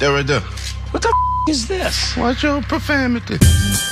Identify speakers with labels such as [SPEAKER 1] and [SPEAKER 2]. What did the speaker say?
[SPEAKER 1] They're right there.
[SPEAKER 2] What the is this?
[SPEAKER 1] Watch your profanity.